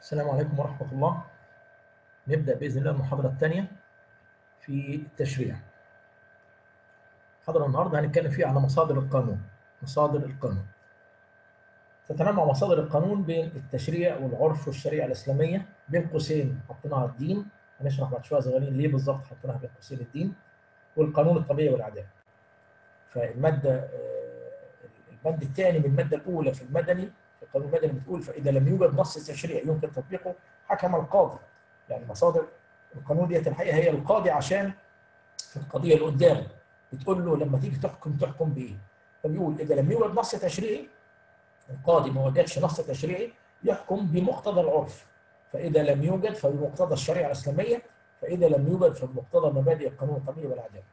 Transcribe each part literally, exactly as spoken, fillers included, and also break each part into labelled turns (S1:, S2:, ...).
S1: السلام عليكم ورحمة الله. نبدأ بإذن الله المحاضرة الثانية في التشريع. محاضرة النهاردة هنتكلم فيها على مصادر القانون. مصادر القانون تتنوع مصادر القانون بين التشريع والعرف والشريعة الإسلامية، بين قوسين حطيناها الدين، هنشرح بعد شوية صغيرين ليه بالظبط حطيناها بين قوسين الدين، والقانون الطبيعي والعدالة. فالمادة المادة الثاني من المادة الأولى في المدني في القانون المدني بتقول: فإذا لم يوجد نص تشريعي يمكن تطبيقه حكم القاضي. يعني مصادر القانون ديت الحقيقه هي القاضي، عشان في القضيه اللي قدامه بتقول له لما تيجي تحكم تحكم بايه؟ فبيقول اذا لم يوجد نص تشريعي، القاضي ما وجدش نص تشريعي يحكم بمقتضى العرف، فاذا لم يوجد فبمقتضى الشريعه الاسلاميه، فاذا لم يوجد فبمقتضى مبادئ القانون الطبيعي والعداله.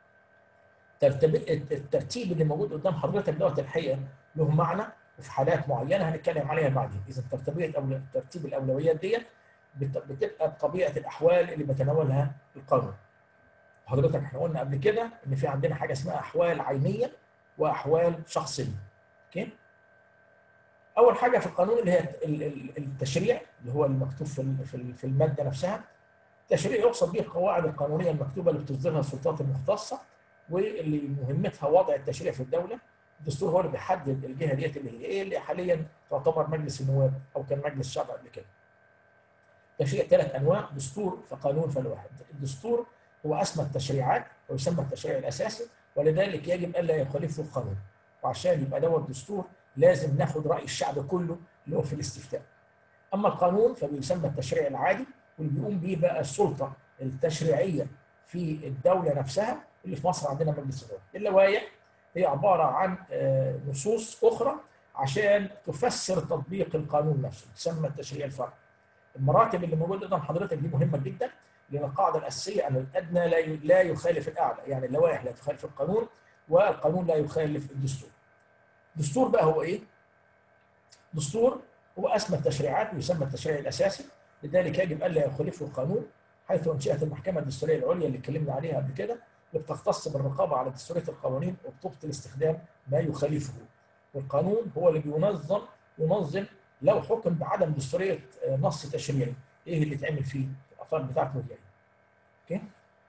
S1: الترتيب اللي موجود قدام حضرتك دوت الحقيقه له معنى، وفي حالات معينه هنتكلم عليها بعدين. اذا ترتيب ترتيب الاولويات ديت بتبقى بطبيعه الاحوال اللي بيتناولها القانون. حضرتك احنا قلنا قبل كده ان في عندنا حاجه اسمها احوال عينيه واحوال شخصيه. اوكي؟ اول حاجه في القانون اللي هي التشريع، اللي هو المكتوب في في الماده نفسها. التشريع يقصد به القواعد القانونيه المكتوبه اللي بتصدرها السلطات المختصه، واللي مهمتها وضع التشريع في الدوله. الدستور هو اللي بيحدد الجهه ديت اللي هي ايه، اللي حاليا تعتبر مجلس النواب او كان مجلس الشعب قبل كده. التشريع ثلاث انواع: دستور فقانون فالواحد. الدستور هو اسمى التشريعات ويسمى التشريع الاساسي، ولذلك يجب الا يخالفه القانون. وعشان يبقى دوت دستور لازم ناخد راي الشعب كله اللي هو في الاستفتاء. اما القانون فبيسمى التشريع العادي، واللي بيقوم به بقى السلطه التشريعيه في الدوله نفسها، اللي في مصر عندنا مجلس النواب. اللوائح هي عباره عن نصوص اخرى عشان تفسر تطبيق القانون نفسه، تسمى التشريع الفرعي. المراتب اللي موجوده قدام حضرتك دي مهمه جدا، لان القاعده الاساسيه ان الادنى لا يخالف الاعلى، يعني اللوائح لا تخالف القانون والقانون لا يخالف الدستور. الدستور بقى هو ايه؟ دستور هو اسمى التشريعات ويسمى التشريع الاساسي، لذلك يجب الا يخالفه القانون، حيث انشئت المحكمه الدستوريه العليا اللي اتكلمنا عليها قبل كده، اللي بتختص بالرقابه على دستوريه القوانين وبتبطل استخدام ما يخالفه. والقانون هو اللي بينظم ينظم لو حكم بعدم دستوريه نص تشريعي، ايه اللي يتعمل فيه؟ الاثار بتاعته هي. اوكي؟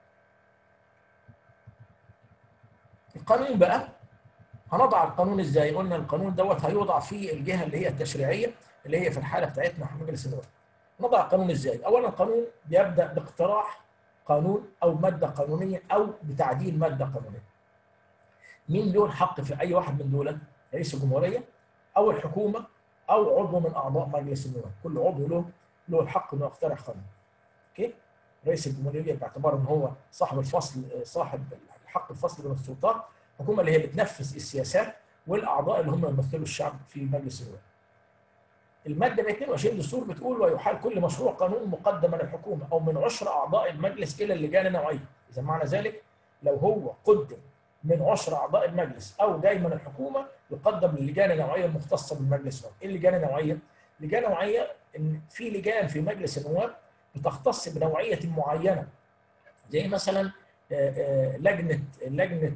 S1: القانون بقى هنضع القانون ازاي؟ قلنا القانون دوت هيوضع في الجهه اللي هي التشريعيه، اللي هي في الحاله بتاعتنا مجلس النواب. نضع القانون ازاي؟ اولا القانون بيبدا باقتراح قانون او ماده قانونيه او بتعديل ماده قانونيه. مين له الحق في اي واحد من دول؟ رئيس الجمهوريه او الحكومه او عضو من اعضاء مجلس النواب. كل عضو له له الحق انه يقترح قانون. اوكي؟ رئيس الجمهوريه باعتبار ان هو صاحب الفصل، صاحب الحق الفصل بين السلطات، الحكومه اللي هي بتنفذ السياسات، والاعضاء اللي هم يمثلوا الشعب في مجلس النواب. الماده مئة واثنين وعشرين دستور بتقول: ويحال كل مشروع قانون مقدم من الحكومه او من عشر اعضاء المجلس الى اللجان النوعيه. اذا معنى ذلك لو هو قدم من عشر اعضاء المجلس او جاي من الحكومه يقدم للجان النوعيه المختصه بالمجلس. ايه اللجان النوعيه؟ لجان نوعيه ان في لجان في مجلس النواب بتختص بنوعيه معينه، زي مثلا لجنه لجنه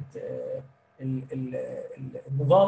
S1: النظام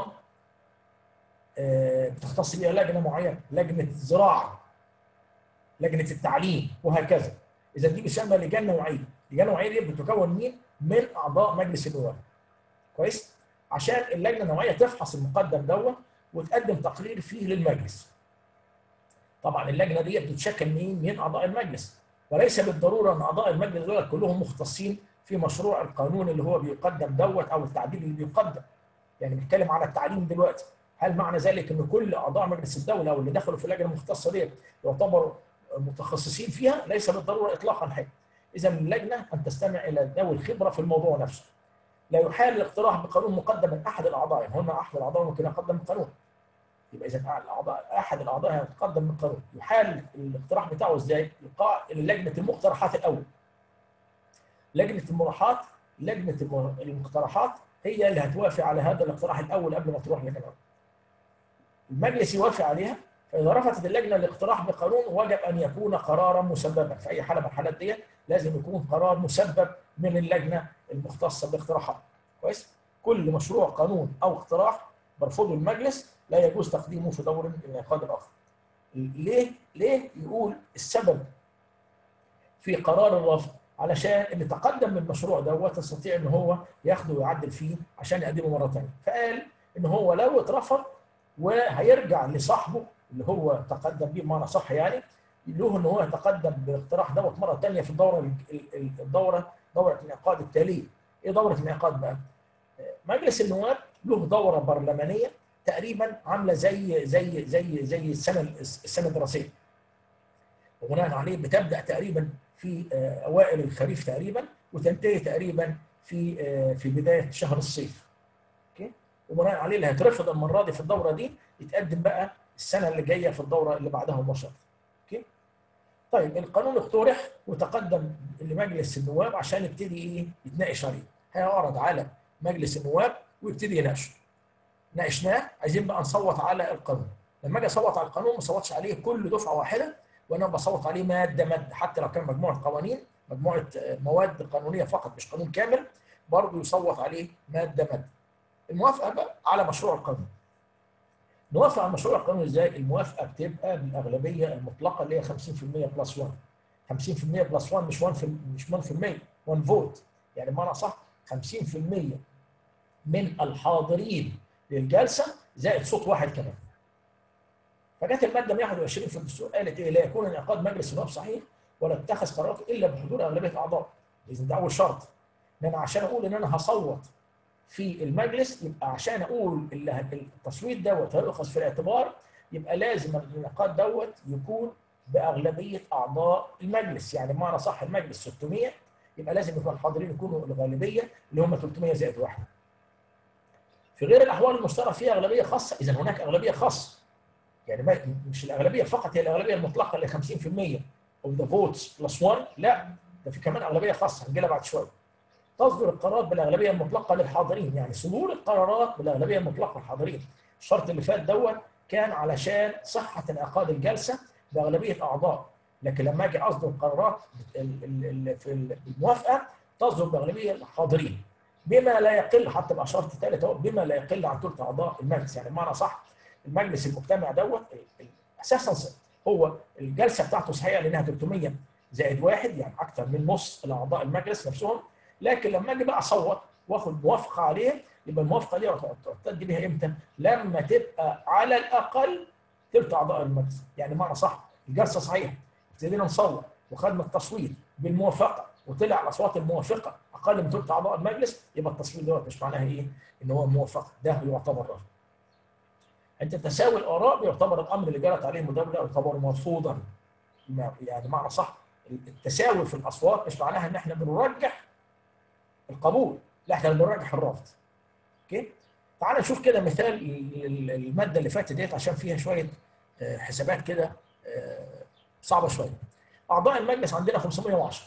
S1: بتختص بيها لجنه معينه، لجنه الزراعه، لجنه التعليم، وهكذا. اذا دي بتسمى لجان نوعيه. لجان نوعيه دي بتكون مين؟ من اعضاء مجلس النواب. كويس؟ عشان اللجنه النوعيه تفحص المقدم دوت وتقدم تقرير فيه للمجلس. طبعا اللجنه دي بتتشكل مين؟ من اعضاء المجلس، وليس بالضروره ان اعضاء المجلس دول كلهم مختصين في مشروع القانون اللي هو بيقدم دوت او التعديل اللي بيقدم. يعني بنتكلم على التعليم دلوقتي، هل معنى ذلك ان كل اعضاء مجلس الدوله او اللي دخلوا في اللجنه المختصه ديت يعتبروا متخصصين فيها؟ ليس بالضروره اطلاقا حاجه. اذا اللجنه ان تستمع الى ذوي الخبره في الموضوع نفسه. لا يحال الاقتراح بقانون مقدم من احد الاعضاء، يعني هنا احد الاعضاء ممكن يقدم قانون، يبقى اذا الاعضاء احد الاعضاء هيتقدم بالقانون. يحال الاقتراح بتاعه ازاي؟ يقع لجنه المقترحات الاول. لجنه المقترحات لجنه المقترحات هي اللي هتوافق على هذا الاقتراح الاول قبل ما تروح لجنه. المجلس يوافق عليها، فاذا رفضت اللجنه الاقتراح بقانون وجب ان يكون قرارا مسببا. في اي حاله من الحالات دي لازم يكون قرار مسبب من اللجنه المختصه بالاقتراحات. كويس؟ كل مشروع قانون او اقتراح برفضه المجلس لا يجوز تقديمه في دور الانعقاد الاخر. ليه؟ ليه يقول السبب في قرار الرفض؟ علشان اللي تقدم من المشروع دوت يستطيع ان هو ياخده ويعدل فيه عشان يقدمه مره ثانيه، فقال ان هو لو اترفض وهيرجع لصاحبه اللي هو تقدم بيه بمعنى صح يعني، له ان هو يتقدم بالاقتراح دوت مره ثانيه في الدوره الدوره دوره الانعقاد التاليه. ايه دوره الانعقاد بقى؟ مجلس النواب له دوره برلمانيه تقريبا عامله زي زي زي زي السنه السنه الدراسيه. وبناء عليه بتبدا تقريبا في اوائل الخريف تقريبا وتنتهي تقريبا في في بدايه شهر الصيف. اوكي؟ وبناء عليه اللي هيترفض المره دي في الدوره دي يتقدم بقى السنه اللي جايه في الدوره اللي بعدها مباشره. اوكي؟ طيب القانون اقترح وتقدم لمجلس النواب عشان يبتدي ايه؟ يتناقش عليه. هيعرض على مجلس النواب ويبتدي يناقشه. ناقشناه، عايزين بقى نصوت على القانون. لما اجي اصوت على القانون ما اصوتش عليه كل دفعه واحده، وانا بصوت عليه ماده ماده، حتى لو كان مجموعه قوانين، مجموعه مواد قانونيه فقط مش قانون كامل، برضه يصوت عليه ماده ماده. الموافقه بقى على مشروع القانون. نوافق على مشروع القانون ازاي؟ الموافقه بتبقى بالاغلبيه المطلقه اللي هي خمسين بالمية بلس واحد. خمسين بالمية بلس واحد مش واحد مش واحد بالمية، واحد فوت. يعني بمعنى صح خمسين بالمية من الحاضرين للجلسه زائد صوت واحد كمان. فجت الماده مئة وواحد وعشرين في الدستور قالت ايه؟ لا يكون انعقاد مجلس النواب صحيح ولا اتخذ قرارات الا بحضور اغلبيه اعضاء. اذا ده اول شرط. ان انا عشان اقول ان انا هصوت في المجلس يبقى عشان اقول التصويت دوت هيؤخذ في الاعتبار يبقى لازم الانعقاد دوت يكون باغلبيه اعضاء المجلس. يعني بمعنى صح المجلس ستمية يبقى لازم يكون الحاضرين يكونوا الغالبيه اللي هم ثلاثمية زائد واحد. في غير الاحوال المشترك فيها اغلبيه خاصه، اذا هناك اغلبيه خاصه. يعني مش الاغلبيه فقط هي الاغلبيه المطلقه اللي خمسين بالمية of the votes plus واحد، لا ده في كمان اغلبيه خاصه هنجيلها بعد شويه. تصدر القرارات بالاغلبيه المطلقه للحاضرين، يعني صدور القرارات بالاغلبيه المطلقه للحاضرين. الشرط اللي فات دوت كان علشان صحه انعقاد الجلسه باغلبيه اعضاء، لكن لما اجي اصدر القرارات في الموافقه تصدر باغلبيه الحاضرين بما لا يقل، حتى بقى شرط ثالث اهو، بما لا يقل عن ثلث اعضاء المجلس. يعني بمعنى صح المجلس المجتمع دوت اساسا هو الجلسه بتاعته صحيحه لانها ثلاثمية زائد واحد، يعني اكثر من نص الاعضاء المجلس نفسهم. لكن لما اجي بقى اصوت واخد موافقه عليه يبقى الموافقه دي تعتد بيها امتى؟ لما تبقى على الاقل ثلث اعضاء المجلس. يعني بمعنى صح الجلسه صحيحه ابتدينا نصوت وخدنا التصويت بالموافقه وطلع الاصوات الموافقه اقل من ثلث اعضاء المجلس، يبقى التصويت دوت مش معناها ايه؟ ان هو موافقه، ده يعتبر رفض. عند تساوي الاراء بيعتبر الامر اللي جرت عليه المداوله يعتبر مرفوضا. يعني معنى صح التساوي في الاصوات مش معناها ان احنا بنرجح القبول، لا احنا بنرجح الرفض. اوكي؟ تعال نشوف كده مثال الماده اللي فاتت ديت عشان فيها شويه حسابات كده صعبه شويه. اعضاء المجلس عندنا خمسمية وعشرة.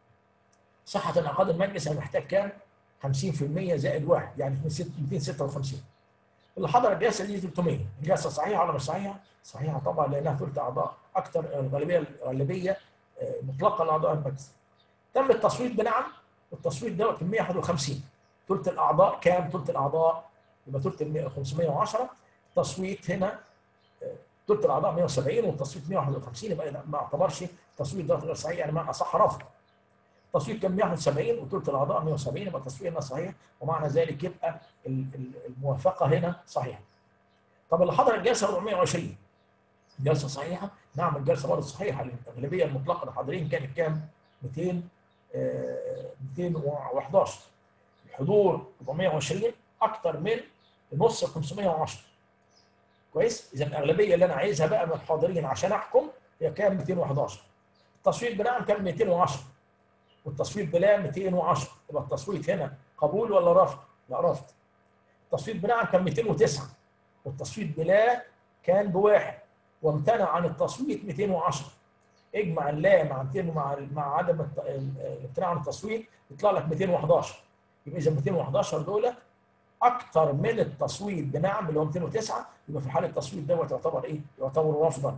S1: صحه انعقاد المجلس انا محتاج كام؟ خمسين بالمية زائد واحد، يعني مئتين وستة وخمسين. اللي حضر الجلسه دي ثلاثمية. الجلسه صحيحه ولا مش صحيحه؟ صحيحه طبعا لانها ثلث اعضاء، اكثر الغالبيه الغالبيه مطلقه لاعضاء المجلس. تم التصويت بنعم، والتصويت دوت مئة وواحد وخمسين. ثلث الاعضاء كام؟ ثلث الاعضاء يبقى ثلث خمسمية وعشرة. التصويت هنا ثلث الاعضاء مئة وسبعين والتصويت مئة وواحد وخمسين، يبقى ما اعتبرش التصويت دوت غير صحيح، يعني ما اصح رفض. التصويت كان مئة وواحد وسبعين وثلث الاعضاء مئة وسبعين، يبقى التصويت هنا صحيح، ومعنى ذلك يبقى الموافقه هنا صحيحه. طب اللي حضر الجلسه أربعمية وعشرين. الجلسه صحيحه؟ نعم الجلسه برضه صحيحه، الاغلبيه المطلقه للحاضرين كانت كام؟ مئتين مئتين وحداشر. الحضور أربعمية وعشرين اكثر من نص خمسمية وعشرة. كويس؟ اذا الاغلبيه اللي انا عايزها بقى من الحاضرين عشان احكم هي كام؟ مئتين وحداشر. التصويت بنعم كان مئتين وعشرة والتصويت بلا مئتين وعشرة، يبقى التصويت هنا قبول ولا رفض؟ لا رفض. التصويت بنعم كان مئتين وتسعة والتصويت بلا كان بواحد، وامتنع عن التصويت مئتين وعشرة. اجمع اللا مع مئتين مع مع عدم الامتناع عن التصويت يطلع لك مئتين وحداشر. يبقى اذا مئتين وحداشر دول اكثر من التصويت بنعم اللي هو مئتين وتسعة، يبقى في حاله التصويت دوت يعتبر ايه؟ يعتبر رفضا.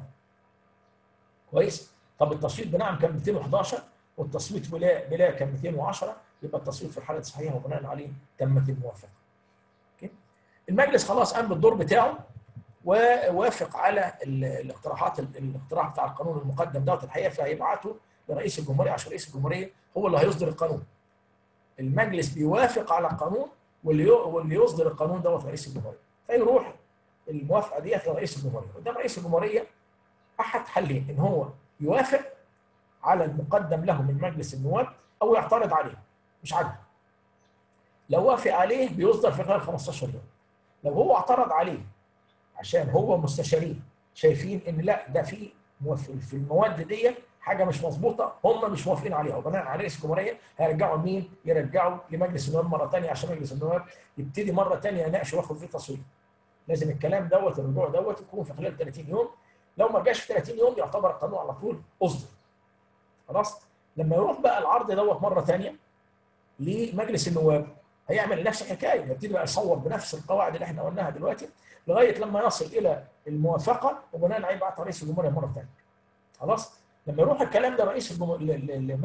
S1: كويس؟ طب التصويت بنعم كان مئتين وحداشر والتصويت بلا بلا كان مئتين وعشرة، يبقى التصويت في الحاله صحيحه وبناء عليه تمت الموافقه. اوكي؟ المجلس خلاص قام بالدور بتاعه ووافق على الاقتراحات الاقتراح بتاع القانون المقدم دوت الحقيقه، فهيبعته لرئيس الجمهوريه عشان رئيس الجمهوريه هو اللي هيصدر القانون. المجلس بيوافق على القانون واللي واللي يصدر القانون دوت رئيس الجمهوريه، فيروح الموافقه ديت لرئيس الجمهوريه. قدام رئيس الجمهوريه احد حلين، ان هو يوافق على المقدم له من مجلس النواب او يعترض عليه مش عاجبه. لو وافق عليه بيصدر في خلال خمستاشر يوم. لو هو اعترض عليه عشان هو مستشارين شايفين ان لا ده في في المواد دي حاجه مش مظبوطه، هم مش موافقين عليها، وبناء على رئيس الجمهوريه هيرجعوا لمين؟ يرجعوا لمجلس النواب مره ثانيه عشان مجلس النواب يبتدي مره ثانيه يناقش وياخد فيه تصويت. لازم الكلام دوت الرجوع دوت يكون في خلال ثلاثين يوم. لو ما جاش في ثلاثين يوم يعتبر القانون على طول اصدر. خلاص؟ لما يروح بقى العرض دوت مره ثانيه لمجلس النواب هيعمل نفس الحكايه، يبتدي بقى يصور بنفس القواعد اللي احنا قلناها دلوقتي لغايه لما يصل الى الموافقه، وبناء عليه يبعت رئيس الجمهوريه مره ثانيه. خلاص؟ لما يروح الكلام ده رئيس الجمهوريه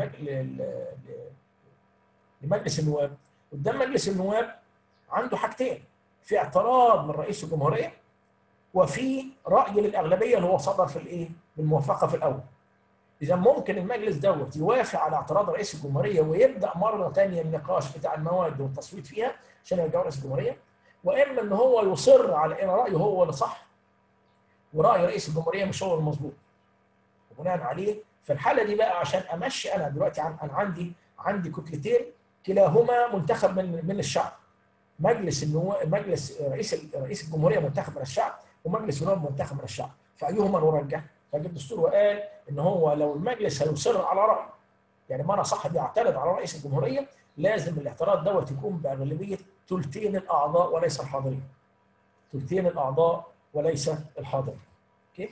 S1: لمجلس النواب، قدام مجلس النواب عنده حاجتين، في اعتراض من رئيس الجمهوريه وفي راي للاغلبيه اللي هو صدر في الايه؟ بالموافقه في الاول. اذا ممكن المجلس دوت يوافق على اعتراض رئيس الجمهوريه ويبدا مره ثانيه النقاش بتاع المواد والتصويت فيها عشان يرجعوا رئيس الجمهوريه، واما ان هو يصر على ان رايه هو اللي صح وراي رئيس الجمهوريه مش هو المظبوط. وبناء عليه في الحاله دي بقى عشان امشي انا دلوقتي عن انا عندي عندي كتلتين كلاهما منتخب من من الشعب. مجلس النواب مجلس رئيس رئيس الجمهوريه منتخب من الشعب ومجلس النواب منتخب من الشعب، فايهما نرجح؟ فجه الدستور وقال ان هو لو المجلس هيصر على راي، يعني معنى صح بيعترض على رئيس الجمهوريه، لازم الاعتراض دوت يكون باغلبيه ثلثين الاعضاء وليس الحاضرين. ثلثين الاعضاء وليس الحاضرين. اوكي؟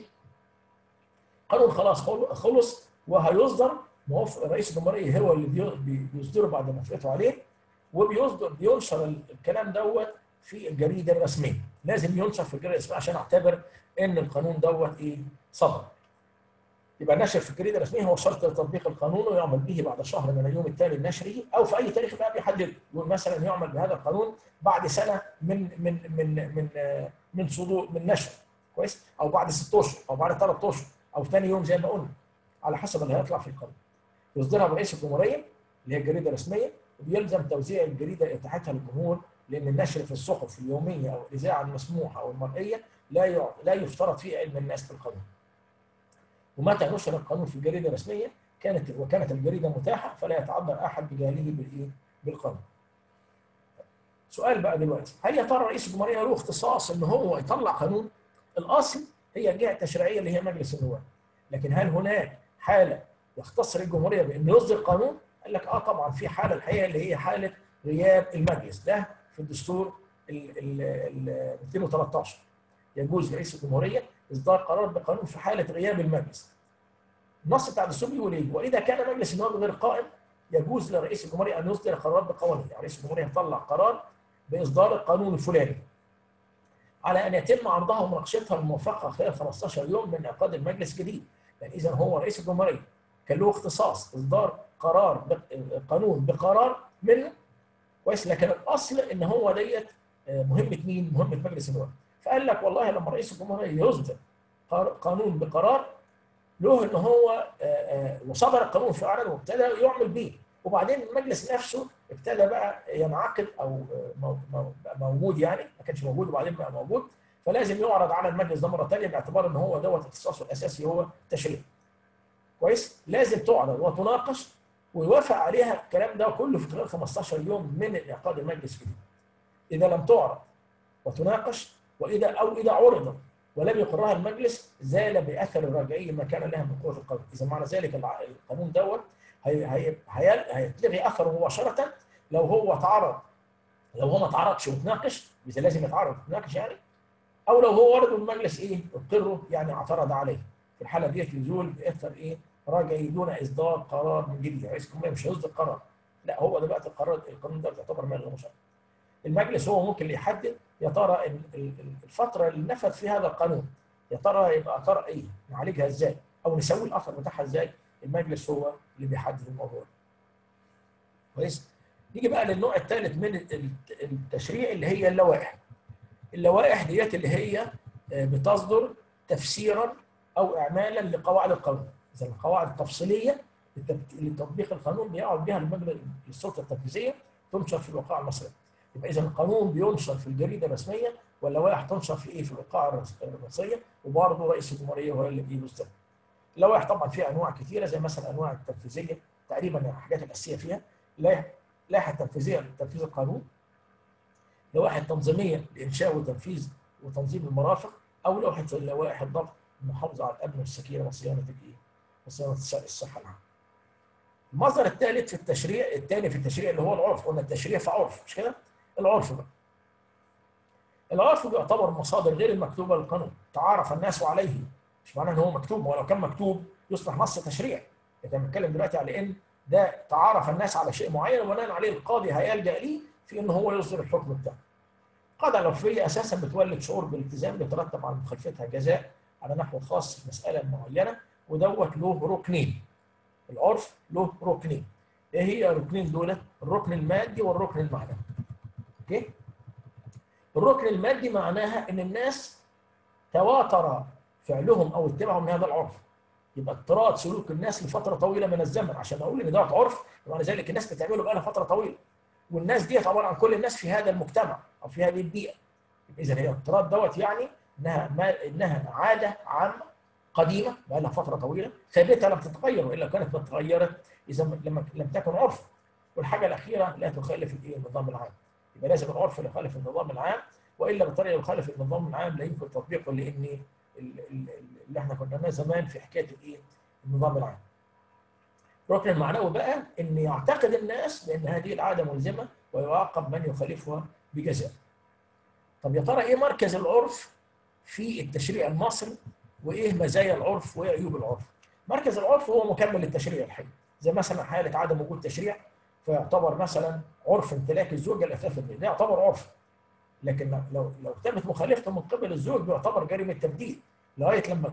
S1: قانون خلاص خلص وهيصدر، موافق رئيس الجمهوريه هو اللي بيصدره بعد موافقته عليه، وبيصدر بينشر الكلام دوت في الجريده الرسميه. لازم ينشر في الجريده الرسميه عشان اعتبر ان القانون دوت ايه؟ صدر. يبقى النشر في الجريده الرسميه هو شرط لتطبيق القانون، ويعمل به بعد شهر من اليوم التالي لنشره او في اي تاريخ بقى بيحدد. يقول مثلا يعمل بهذا القانون بعد سنه من من من من من صدور من نشر، كويس؟ او بعد ست اشهر او بعد ثلاث اشهر او ثاني يوم زي ما قلنا، على حسب اللي هيطلع في القانون. يصدرها رئيس الجمهوريه اللي هي الجريده الرسميه، وبيلزم توزيع الجريده اتاحتها للجمهور، لان النشر في الصحف اليوميه او الاذاعه المسموحه او المرئيه لا لا يفترض فيه علم الناس بالقانون. ومتى نشر القانون في الجريده الرسميه كانت وكانت الجريده متاحه فلا يتعذر احد بجهله بالايه؟ بالقانون. سؤال بقى دلوقتي، هل يا ترى رئيس الجمهوريه له اختصاص ان هو يطلع قانون؟ الاصل هي الجهه التشريعيه اللي هي مجلس النواب، لكن هل هناك حاله يختص الجمهوريه بانه يصدر قانون؟ قال لك اه طبعا في حاله الحقيقه اللي هي حاله غياب المجلس. ده في الدستور ال مئتين وثلاثة عشر يجوز لرئيس الجمهوريه اصدار قرار بقانون في حاله غياب المجلس. النص بتاع الدستور بيقول ايه؟ واذا كان مجلس النواب غير قائم يجوز لرئيس الجمهوريه ان يصدر قرارات بقوانين، يعني رئيس الجمهوريه يطلع قرار باصدار القانون الفلاني على ان يتم عرضها ومناقشتها الموافقه خلال خمستاشر يوم من انعقاد المجلس الجديد. يعني اذا هو رئيس الجمهوريه كان له اختصاص اصدار قرار قانون بقرار منه، كويس؟ لكن الاصل ان هو ديت مهمه مين؟ مهمه مجلس النواب. فقال لك والله لما رئيس الجمهوريه يصدر قانون بقرار له ان هو وصدر القانون فعلا وابتدى يعمل بيه، وبعدين المجلس نفسه ابتدى بقى ينعقد او بقى موجود، يعني ما كانش موجود وبعدين بقى موجود، فلازم يعرض على المجلس ده مره ثانيه باعتبار ان هو دوت اختصاصه الاساسي هو التشريع. كويس؟ لازم تعرض وتناقش ويوافق عليها الكلام ده كله في خلال خمستاشر يوم من انعقاد المجلس الجديد. اذا لم تعرض وتناقش واذا او اذا عرضت ولم يقرها المجلس زال باثر الرجعيه ما كان لها من قوه القانون. اذا معنى ذلك القانون دوت هيتلغي اثره مباشره لو هو تعرض، لو هو ما تعرضش وتناقش، اذا لازم يتعرض وتناقش يعني، او لو هو ورد المجلس ايه؟ اقره يعني اعترض عليه. في الحاله ديت يزول باثر ايه؟ رجعي دون اصدار قرار من جديد. رئيس الجمهوريه مش هيصدر قرار، لا هو دلوقتي القرار القانون ده يعتبر ملغي مشروع. المجلس هو ممكن اللي يحدد يا ترى الفتره اللي نفذ فيها هذا القانون يا ترى يبقى اثر ايه؟ نعالجها ازاي؟ او نسوي الاثر بتاعها ازاي؟ المجلس هو اللي بيحدد الموضوع. كويس؟ نيجي بقى للنوع الثالث من التشريع اللي هي اللوائح. اللوائح ديت اللي هي بتصدر تفسيرا او اعمالا لقواعد القانون. اذا القواعد التفصيليه لتطبيق القانون بيقعد بها المجلس السلطه التنفيذيه تنشر في الوقائع المصريه. يبقى اذا القانون بينشر في الجريده الرسميه ولا واحد تنشر في ايه؟ في الوقائع المصريه، وبرضه رئيس الجمهوريه هو اللي بيصدر. اللوائح طبعا فيها انواع كثيره، زي مثلا انواع التنفيذيه تقريبا الحاجات الاساسيه فيها لائحه تنفيذيه لتنفيذ القانون، لوائح تنظيميه لانشاء وتنفيذ وتنظيم المرافق، او لوائح لوائح الضبط المحافظه على الامن والسكينه وصيانه الايه؟ وصيانه الصحه العامه. المصدر الثالث في التشريع، الثاني في التشريع اللي هو العرف. قلنا التشريع في عرف، مش كده؟ العرف بقى. العرف بيعتبر مصادر غير المكتوبه للقانون، تعارف الناس عليه. مش معناه ان هو مكتوب، ولو كان مكتوب يصبح نص تشريع. احنا بنتكلم دلوقتي على ان ده تعارف الناس على شيء معين وبناء عليه القاضي هيلجأ ليه في ان هو يصدر الحكم بتاعه. القاعده العرفيه اساسا بتولد شعور بالالتزام بيترتب على مخالفتها جزاء على نحو خاص في مساله معينه، ودوت له ركنين. العرف له ركنين. ايه هي الركنين دول؟ الركن المادي والركن المعنوي. اوكي؟ الركن المادي معناها ان الناس تواتر فعلهم او اتباعهم لهذا العرف. يبقى اضطراد سلوك الناس لفتره طويله من الزمن، عشان اقول ان ده عرف ومعنى ذلك الناس بتعمله بقى لها فتره طويله. والناس دي عباره عن كل الناس في هذا المجتمع او في هذه البيئه. اذا هي اضطراد دوت يعني انها ما انها عاده عامه قديمه بقى لها فتره طويله ثابته لم تتغير، والا كانت اتغيرت اذا لم لم تكن عرفا. والحاجه الاخيره لا تخالف الايه؟ النظام العام. يبقى لازم العرف يخالف النظام العام، والا بالطريقه اللي يخالف النظام العام لا يمكن تطبيقه، لان اللي احنا كنا قلناه زمان في حكايه الايه؟ النظام العام. الركن المعنوي بقى ان يعتقد الناس بان هذه العاده ملزمه ويعاقب من يخالفها بجزاء. طب يا ترى ايه مركز العرف في التشريع المصري؟ وايه مزايا العرف وايه عيوب العرف؟ مركز العرف هو مكمل للتشريع الحقيقي، زي مثلا حاله عدم وجود تشريع فيعتبر مثلا عرف امتلاك الزوجه الاثاث البيت، ده يعتبر عرف. لكن لو لو تمت مخالفته من قبل الزوج بيعتبر جريمه تبديد، لغايه لما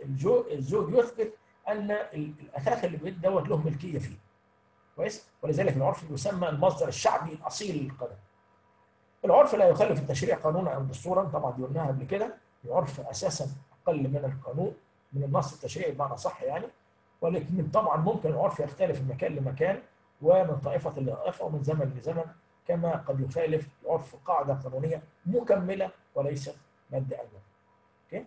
S1: الزوج يثبت ان الاثاث اللي بيت دوت له ملكيه فيه. كويس؟ ولذلك العرف يسمى المصدر الشعبي الاصيل للقانون. العرف لا يخالف التشريع قانونا او دستورا، طبعا دي قلناها قبل كده. العرف اساسا اقل من القانون، من النص التشريعي بمعنى صح يعني. ولكن طبعا ممكن العرف يختلف من مكان لمكان ومن طائفه لطائفه ومن زمن لزمن، كما قد يخالف العرف قاعده قانونيه مكمله وليست ماده اولى. اوكي؟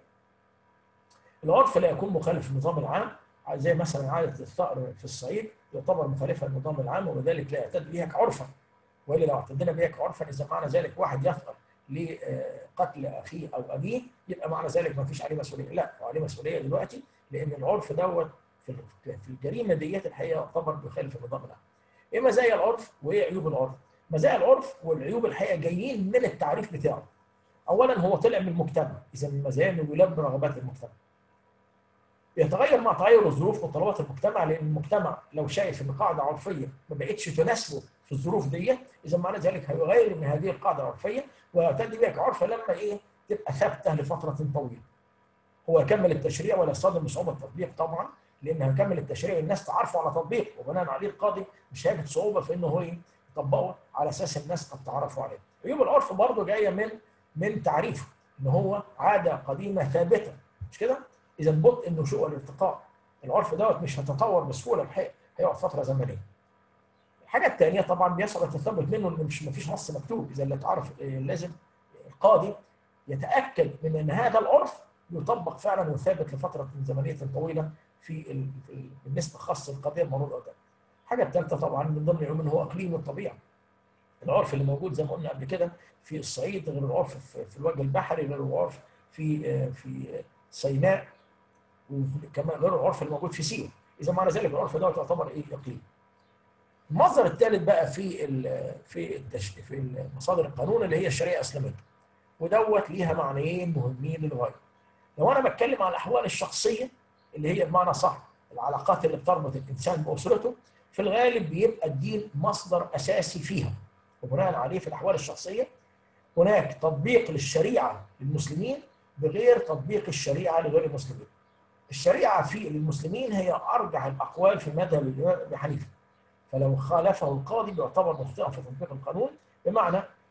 S1: العرف لا يكون مخالف للنظام العام، زي مثلا عاده الثأر في الصعيد يعتبر مخالفه للنظام العام وبذلك لا يعتد بها كعرفا. والا لو اعتدنا بها كعرفا اذا معنى ذلك واحد يثأر لقتل اخيه او ابيه يبقى معنى ذلك ما فيش عليه مسؤوليه، لا هو عليه مسؤوليه دلوقتي، لان العرف دوت في في الجريمه ديت الحقيقه يعتبر بيخالف النظام العام. ايه مزايا العرف وايه عيوب العرف؟ مزايا العرف والعيوب الحقيقه جايين من التعريف بتاعه. اولا هو طلع من المجتمع، اذا المزايا انه يلبي رغبات المجتمع. يتغير مع تغير الظروف وطلبات المجتمع، لان المجتمع لو شايف ان قاعده عرفيه ما بقتش تناسبه في الظروف ديت، اذا معنى ذلك هيغير من هذه القاعده العرفيه ويعتد بها كعرف لما ايه؟ تبقى ثابته لفتره طويله. هو يكمل التشريع ولا يصطدم بصعوبه التطبيق طبعا، لان هيكمل التشريع الناس تعرفه على تطبيقه، وبناء عليه القاضي مش هيجد صعوبه في انه هو يطبقه على اساس الناس قد تعرفوا عليه. عيوب العرف برضه جايه من من تعريفه ان هو عاده قديمه ثابته، مش كده؟ اذا بطء النشوء والارتقاء. العرف دوت مش هيتطور بسهوله الحقيقه، هيقعد فتره زمنيه. الحاجه الثانيه طبعا بيصعب التثبت منه ان مش ما فيش نص مكتوب، اذا اللي تعرف لازم القاضي يتاكد من ان هذا العرف يطبق فعلا وثابت لفتره زمنيه طويله في بالنسبه خاصه للقضيه المعروضه قدام. الحاجه الثالثه طبعا من ضمن العيوب ان هو اقليم الطبيعه. العرف اللي موجود زي ما قلنا قبل كده في الصعيد غير العرف في الوجه البحري، غير العرف في في سيناء، وكمان غير العرف اللي موجود في سيوه. اذا معنى ذلك العرف دوت يعتبر ايه؟ اقليم. المصدر الثالث بقى في ال في التش... في مصادر القانون اللي هي الشريعه الاسلاميه، ودوت ليها معنيين مهمين للغايه. لو انا بتكلم عن الاحوال الشخصيه اللي هي بمعنى صح العلاقات اللي بتربط الانسان باسرته، في الغالب بيبقى الدين مصدر اساسي فيها، وبناء عليه في الاحوال الشخصيه هناك تطبيق للشريعه للمسلمين بغير تطبيق الشريعه لغير المسلمين. الشريعه في للمسلمين هي ارجح الاقوال في مذهب الامام ابي حنيفه، فلو خالفه القاضي بيعتبر مخطئا في تطبيق القانون، بمعنى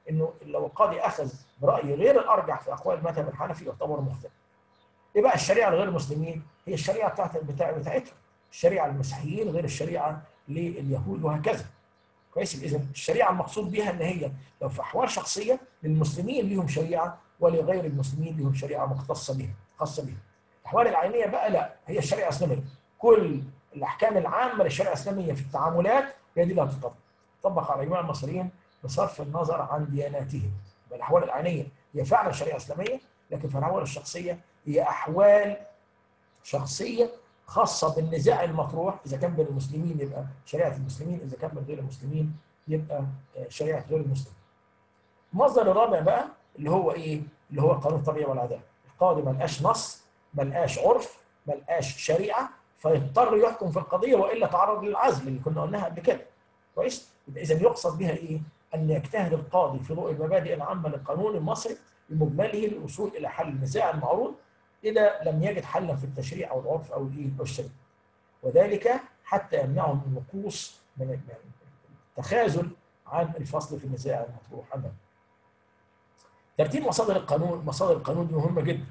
S1: انه لو القاضي اخذ براي غير الارجح في اقوال المذهب الحنفي يعتبر مخطئ. ايه بقى الشريعه لغير المسلمين؟ هي الشريعه بتاعت بتاع بتاعتهم. الشريعه للمسيحيين غير الشريعه لليهود وهكذا. كويس؟ اذا الشريعه المقصود بها ان هي لو في احوال شخصيه للمسلمين ليهم شريعه ولغير المسلمين ليهم شريعه مختصه بها خاصه بها. الاحوال العينيه بقى لا، هي الشريعه الاسلاميه. كل الاحكام العامه للشريعه الاسلاميه في التعاملات هي دي اللي هتطبق. تطبق على جميع المصريين بصرف النظر عن دياناتهم. الاحوال العينيه هي فعلا شريعه اسلاميه، لكن في الاحوال الشخصيه هي احوال شخصيه خاصه بالنزاع المطروح، اذا كان بين المسلمين يبقى شريعه المسلمين، اذا كان بين غير المسلمين يبقى شريعه غير المسلمين. المصدر الرابع بقى اللي هو ايه؟ اللي هو قانون الطبيعه والعداله. القاضي ما لقاش نص، ما لقاش عرف، ما لقاش شريعه، فيضطر يحكم في القضيه والا تعرض للعزل اللي كنا قلناها قبل كده. كويس؟ اذا يقصد بها ايه؟ ان يجتهد القاضي في ضوء المبادئ العامه للقانون المصري بمجمله للوصول الى حل النزاع المعروض اذا لم يجد حلا في التشريع او العرف او الايه او الشريعه. وذلك حتى يمنعه من النقوص من التخاذل عن الفصل في النزاع المطروح عنه. ترتيب مصادر القانون، مصادر القانون دي مهمه جدا.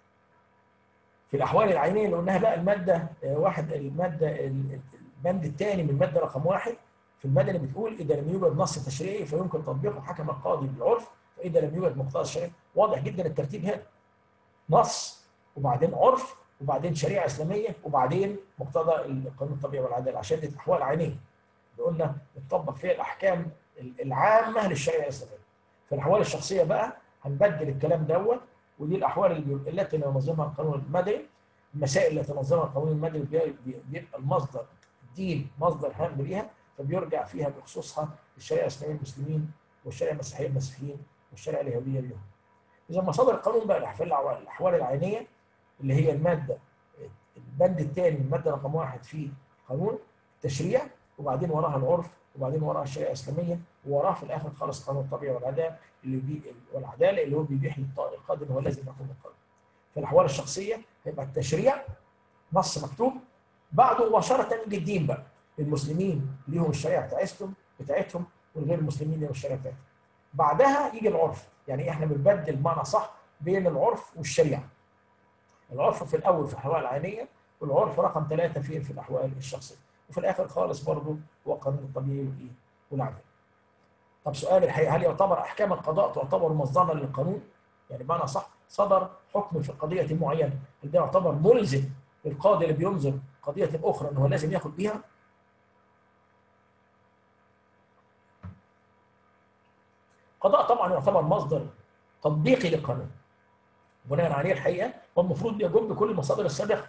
S1: في الاحوال العينيه اللي قلناها بقى الماده واحد، الماده البند الثاني من الماده رقم واحد في الماده اللي بتقول اذا لم يوجد نص تشريعي فيمكن تطبيقه حكم القاضي بالعرف، فاذا لم يوجد مقتضى الشريعه. واضح جدا الترتيب هنا. نص وبعدين عرف وبعدين شريعه اسلاميه وبعدين مقتضى القانون الطبيعي والعداله، عشان دي احوال عينيه. قلنا بتطبق فيها الاحكام العامه للشريعه الاسلاميه. في الاحوال الشخصيه بقى هنبدل الكلام دوت، ودي الاحوال اللي التي ينظمها القانون المدني. المسائل اللي تنظمها القانون المدني بيبقى المصدر الدين مصدر هام ليها، فبيرجع فيها بخصوصها للشريعه الاسلاميه المسلمين والشريعه المسيحيه المسيحيين والشريعه اليهوديه اليهود. اذا مصادر القانون بقى في الاحوال العينيه اللي هي الماده البند الثاني من الماده رقم واحد في قانون التشريع، وبعدين وراها العرف، وبعدين وراها الشريعه الاسلاميه، ووراها في الاخر خالص قانون الطبيعه والعداله اللي بي والعداله اللي هو بيبيح للقاضي ان هو لازم يحكم القانون. في الاحوال الشخصيه هيبقى التشريع نص مكتوب، بعده مباشره يجي الدين بقى. المسلمين ليهم الشريعه بتاعتهم بتاعتهم والغير المسلمين ليهم الشريعه بتاعتهم. بعدها يجي العرف، يعني احنا بنبدل بمعنى صح بين العرف والشريعه. العرف في الاول في الاحوال العينيه، والعرف رقم ثلاثه في في الاحوال الشخصيه، وفي الاخر خالص برضه هو قانون الطبيعي والايه؟ والعداله. طب سؤال الحقيقه، هل يعتبر احكام القضاء تعتبر مصدرا للقانون؟ يعني بمعنى صح صدر حكم في قضيه معينه، هل ده يعتبر ملزم للقاضي اللي بينظر قضيه اخرى ان هو لازم ياخد بيها؟ القضاء طبعا يعتبر مصدر تطبيقي للقانون بناء عليه الحقيقه، والمفروض يجب بكل المصادر السابقه.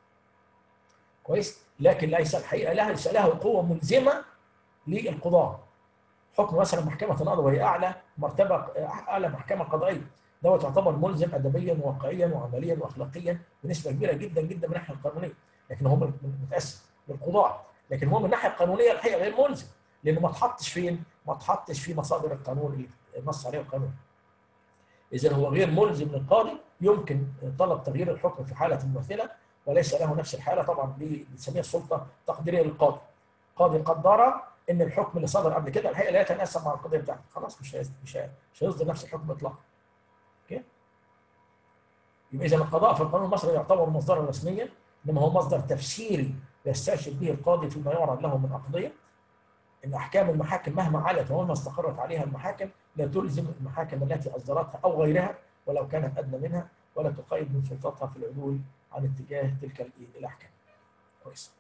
S1: كويس؟ لكن ليس الحقيقه لها ليس لها قوه ملزمه للقضاء. حكم مثلا محكمه النقض وهي اعلى مرتبه اعلى محكمه قضائيه، دوت يعتبر ملزم ادبيا وواقعيا وعمليا واخلاقيا بنسبه كبيره جدا جدا من الناحيه القانونيه، لكن هو متاسس للقضاء، لكن هو من الناحيه القانونيه الحقيقه غير ملزم، لانه ما اتحطش فين؟ ما اتحطش في مصادر القانون اللي نص عليه القانون. إذا هو غير ملزم للقاضي، يمكن طلب تغيير الحكم في حالة مماثلة وليس له نفس الحالة، طبعا بنسميها السلطة تقديرية للقاضي. القاضي قدر إن الحكم اللي صدر قبل كده الحقيقة لا يتناسب مع القضية بتاعته، خلاص مش مش مش هيصدر نفس الحكم إطلاقا. أوكي؟ يبقى إذا القضاء في القانون المصري يعتبر مصدرا رسميا، إنما هو مصدر تفسيري يسترشد به القاضي فيما يعرض له من أقضية. إن أحكام المحاكم مهما علت ومهما استقرت عليها المحاكم لا تلزم المحاكم التي أصدرتها أو غيرها ولو كانت أدنى منها، ولا تقيد من سلطتها في العدول عن اتجاه تلك الأحكام. كويس.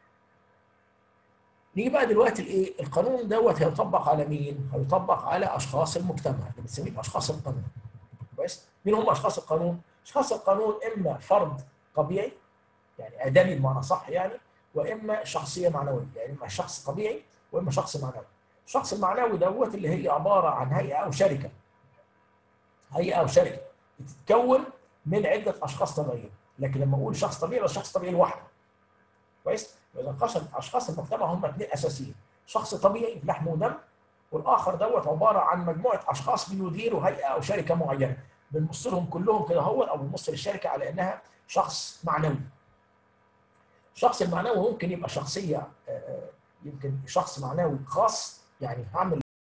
S1: نيجي بقى دلوقتي الإيه؟ القانون دوت هيطبق على مين؟ هيطبق على أشخاص المجتمع اللي بنسميهم أشخاص القانون. كويس؟ مين هم أشخاص القانون؟ أشخاص القانون إما فرد طبيعي يعني آدمي بمعنى صح يعني، وإما شخصية معنوية، يعني إما شخص طبيعي واما شخص معنوي. الشخص المعنوي دوت اللي هي عباره عن هيئه او شركه. هيئه او شركه بتتكون من عده اشخاص طبيعيين، لكن لما اقول شخص طبيعي بس شخص طبيعي لوحده. كويس؟ اذا اشخاص المجتمع هم اثنين اساسيين، شخص طبيعي لحم ودم، والاخر دوت عباره عن مجموعه اشخاص بيديروا هيئه او شركه معينه، بنبص لهم كلهم كده هو او بنبص للشركه على انها شخص معنوي. الشخص المعنوي ممكن يبقى شخصيه يمكن شخص معنوي خاص، يعني هعمل